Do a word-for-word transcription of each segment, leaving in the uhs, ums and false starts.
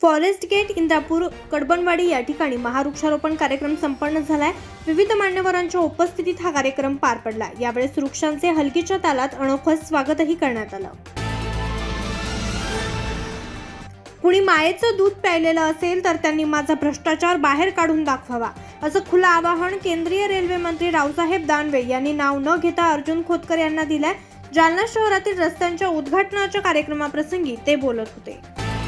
Forest gate, Indapur, Kadabanwadi या ठिकाणी महावृक्षारोपण कार्यक्रम संपन्न झालाय। विविध मान्यवरांच्या उपस्थितीत हा कार्यक्रम पार पडला। यावेळेस वृक्षांचे हलगीच्या तालात अनोखं स्वागतही करण्यात आलं। कुणी मायेचं दूध प्यायलेलं असेल तर त्यांनी माझा भ्रष्टाचार बाहेर काढून दाखवावा, असं खुलं आवाहन केंद्रीय रेल्वे मंत्री रावसाहेब दानवे यांनी नाव न घेता अर्जुन खोतकर यांना दिलंय। जालना शहरातील रस्त्यांच्या उद्घाटनाच्या कार्यक्रमाप्रसंगी ते बोलत होते।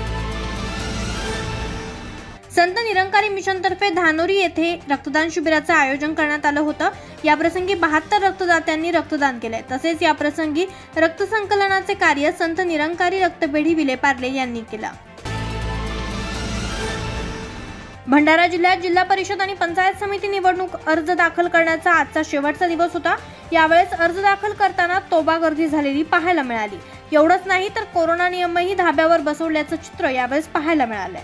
संत निरंकारी मिशन तर्फे धानोरी येथे रक्तदान शिबिराचे आयोजन करण्यात आलं होतं। या प्रसंगी बहात्तर रक्तदात्यांनी रक्तदान केले। तसेच या प्रसंगी रक्त संकलनाचे कार्य संत निरंकारी रक्तपेढी विलेपार्ले यांनी केलं। भंडारा जिल्ह्यात जिल्हा परिषद आणि पंचायत समिती निवडणूक अर्ज दाखल करण्याचा आजचा शेवटचा दिवस होता। यावेळेस अर्ज दाखल करताना तोबा गर्दी झालेली पाहायला मिळाली। एवढंच नाही तर कोरोना नियमही धाब्यावर बसवल्याचं चित्र यावेळेस पाहायला मिळालंय।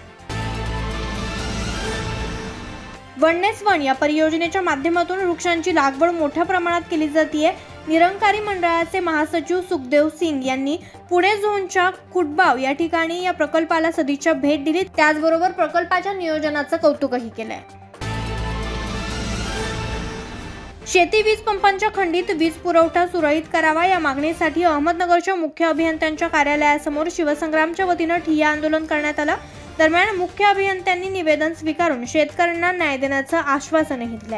वननेस वन या परियोजनेच्या माध्यमातून वृक्षांची लागवड मोठ्या प्रमाणात केली जाते। निरंकारी मंडळाचे महासचिव सुखदेव सिंग यांनी पुणे झोनच्या कुटबाव या ठिकाणी या प्रकल्पाला सदिच्छा भेट दिली। त्याचबरोबर प्रकल्पाच्या नियोजनाचं कौतुकही केलंय। शेती वीज पंपांच्या खंडित वीज पुरवठा सुरळीत करावा या मागणीसाठी अहमदनगरच्या मुख्य अभियंत्यांच्या कार्यालयासमोर शिवसंग्रामच्या वतीनं ठिय्या आंदोलन करण्यात आलं। दरम्यान मुख्य अभियंत्यांनी निवेदन स्वीकारून शेतकऱ्यांना न्याय देण्याचं आश्वासनही दिलंय।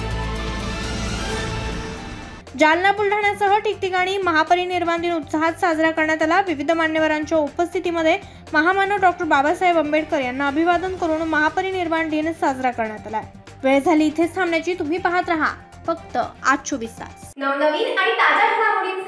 जालना बुलढाण्यासह ठिकठिकाणी महापरिनिर्वाण दिन उत्साहात साजरा करण्यात आला। विविध मान्यवरांच्या उपस्थितीमध्ये महामानव डॉक्टर बाबासाहेब आंबेडकर यांना अभिवादन करून महापरिनिर्वाण दिन साजरा करण्यात आला। वेळ झाली इथेच थांबण्याची। तुम्ही पाहत रहा फक्त आज चोवीस तास। नवनवीन आणि ताज्या घडामोडी